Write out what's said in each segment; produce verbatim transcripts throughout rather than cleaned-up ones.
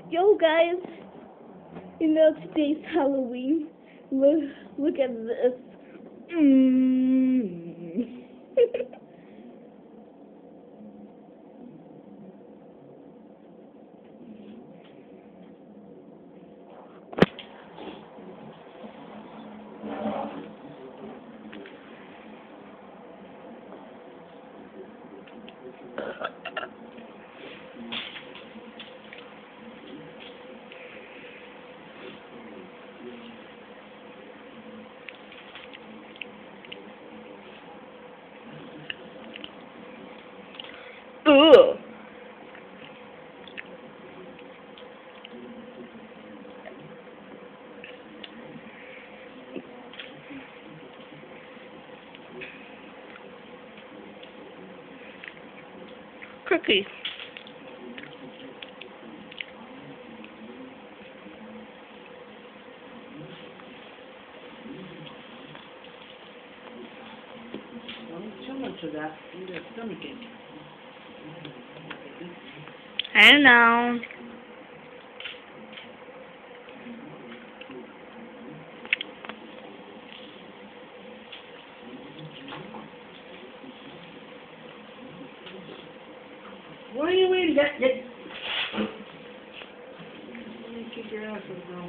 Yo guys, you know today's Halloween. Look, look at this. Mm. Ugh. Cookie. Don't eat too much of that. You get a stomach ache. I don't know. What are you eating? Get, get. You kick your ass up, girl.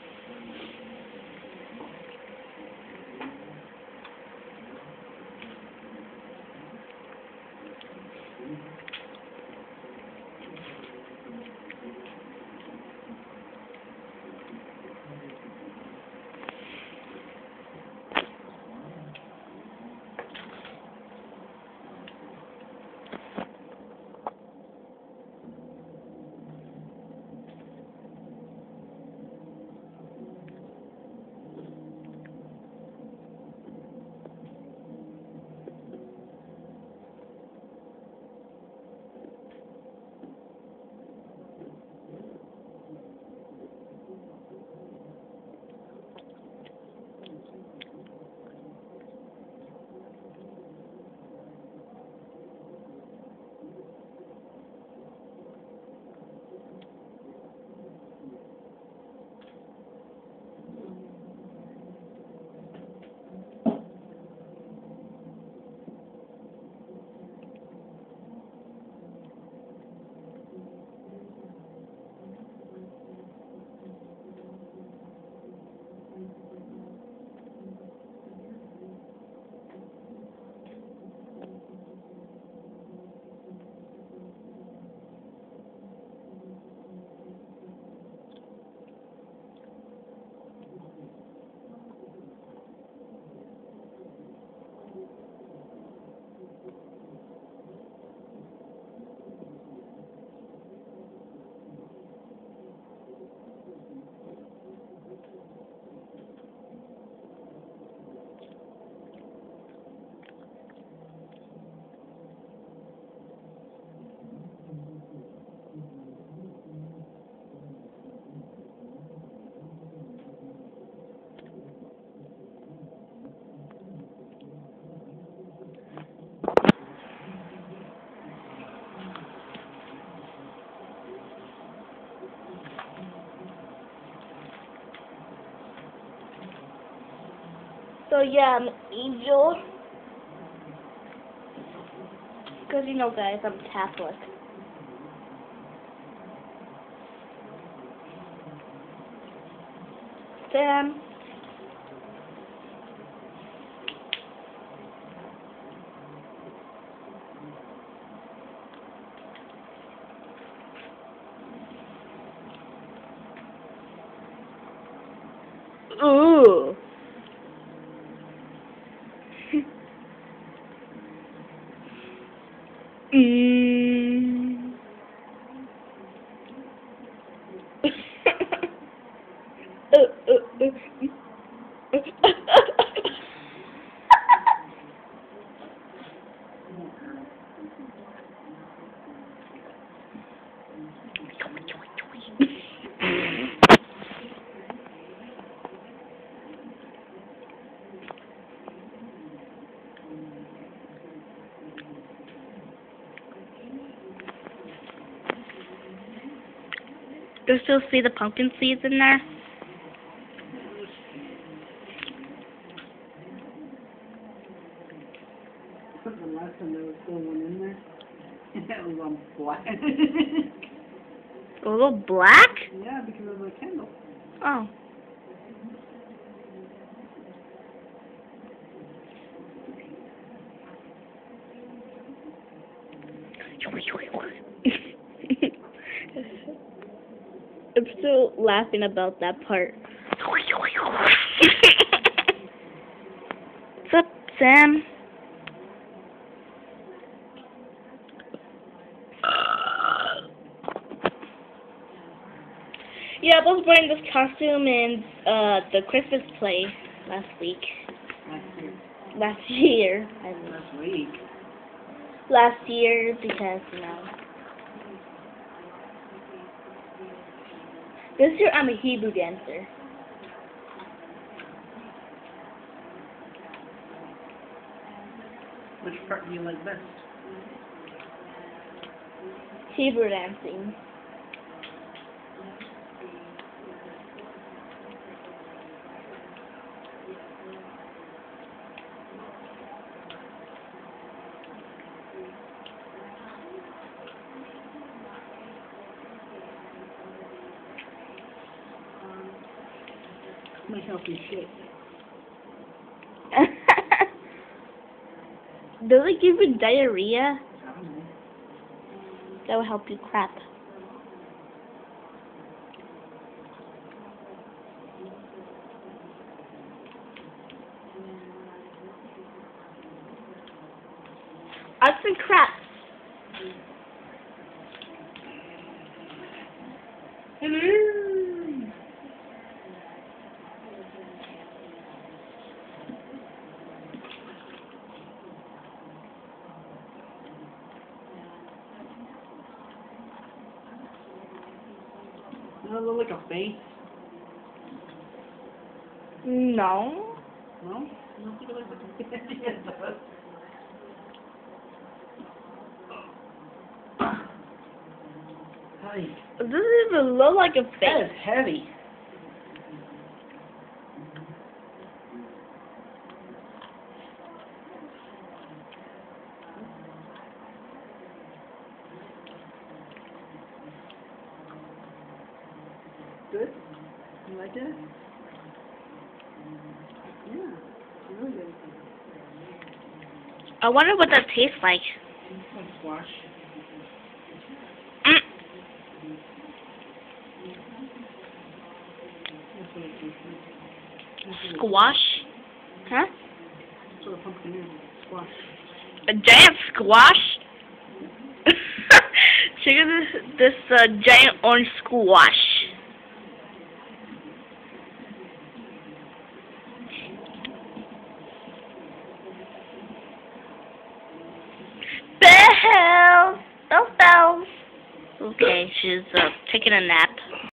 So yeah, I'm Angel. Because you know guys, I'm Catholic. Sam. Ooh. mm. uh, uh, uh. Do you still see the pumpkin seeds in there? The last time there was still one in there. It was on black. A little black? Yeah, because of the candle. Oh. I'm still laughing about that part. What's up, Sam? Yeah, I was wearing this costume in uh, the Christmas play last week. Last year. Last year. I mean. Last week. Last year, because, you know. This year I'm a Hebrew dancer. Which part do you like best? Hebrew dancing. Might help you shit. Does it give you diarrhea? I don't know. That will help you crap. Arts and crap. Hello. Does it look like a face? No. No? You don't think it looks like a face? Yeah, it does. Hi. It doesn't even look like a That face. is heavy. Good? You like it? Yeah, it's really good. I wonder what that tastes like. It's like squash. Mm. That's what it tastes like. That's what it- Squash? Huh? That's what a pumpkin is. Squash. A giant squash? Check out this, this uh, giant orange squash. Bells! Bells, bells! Okay, she's uh, taking a nap.